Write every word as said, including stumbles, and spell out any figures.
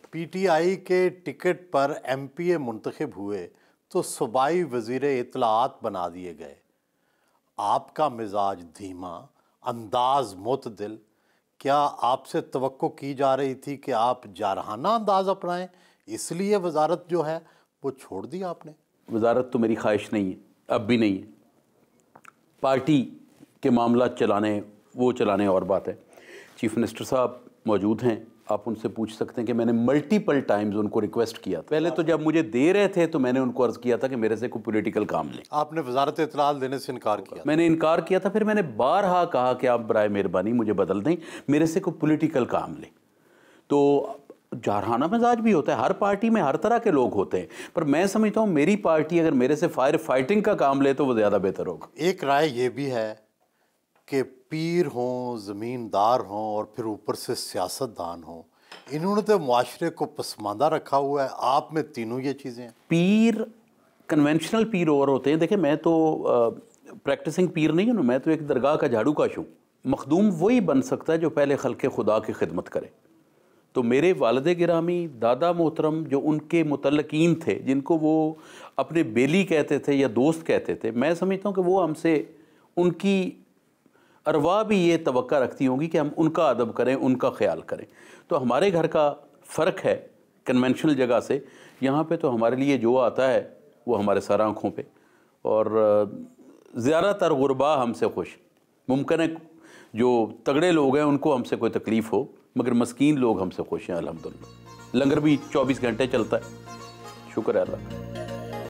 PTI के ticket पर MPa मुंतखब हुए तो सूबाई वज़ीर इत्तलाआत बना दिए गए। आपका मिजाज धीमा, अंदाज मुतदिल। क्या आपसे तवक्को की जा रही थी कि आप जारहाना अंदाज अपनाएं, इसलिए वजारत जो है वो छोड़ दी आपने? वजारत तो मेरी ख्वाहिश नहीं है, अब भी नहीं है। पार्टी के मामला चलाने वो चलाने और बात है। चीफ मिनिस्टर साहब मौजूद हैं, आप उनसे पूछ सकते हैं कि मैंने मल्टीपल टाइम्स उनको रिक्वेस्ट किया। पहले तो जब मुझे दे रहे थे तो मैंने उनको अर्ज़ किया था कि मेरे से कोई पॉलिटिकल काम लें। आपने वजारत इत्तलाआत देने से इनकार किया? मैंने इनकार किया था, फिर मैंने बारहा कहा कि आप बराए मेहरबानी मुझे बदल दें, मेरे से कोई पॉलिटिकल काम लें। तो जारहाना मिजाज भी होता है, हर पार्टी में हर तरह के लोग होते हैं, पर मैं समझता हूँ मेरी पार्टी अगर मेरे से फायर फाइटिंग का काम ले तो वो ज़्यादा बेहतर होगा। एक राय ये भी है कि पीर हों, ज़मींदार हों और फिर ऊपर से सियासतदान हों, इन्होंने तो मुआशरे को पसमानदा रखा हुआ है। आप में तीनों ये चीज़ें हैं। पीर कन्वेंशनल पीर और होते हैं। देखिए, मैं तो प्रैक्टिसिंग पीर नहीं हूँ, मैं तो एक दरगाह का झाड़ू काश हूँ। मखदूम वही बन सकता है जो पहले खल्क़े खुदा की खिदमत करे। तो मेरे वालिद गिरामी, दादा मोहतरम जो उनके मुतल्लकीन थे, जिनको वो अपने बेली कहते थे या दोस्त कहते थे, मैं समझता हूँ कि वो हमसे, उनकी अरवा भी ये तवक्का रखती होंगी कि हम उनका अदब करें, उनका ख्याल करें। तो हमारे घर का फ़र्क है कन्वेंशनल जगह से। यहाँ पे तो हमारे लिए जो आता है वो हमारे सर आँखों पे, और ज़्यादातर गुरबा हमसे खुश। मुमकिन है जो तगड़े लोग हैं उनको हमसे कोई तकलीफ़ हो, मगर मस्कीन लोग हमसे खुश हैं अल्हम्दुलिल्लाह। लंगर भी चौबीस घंटे चलता है, शुक्र है अल्लाह।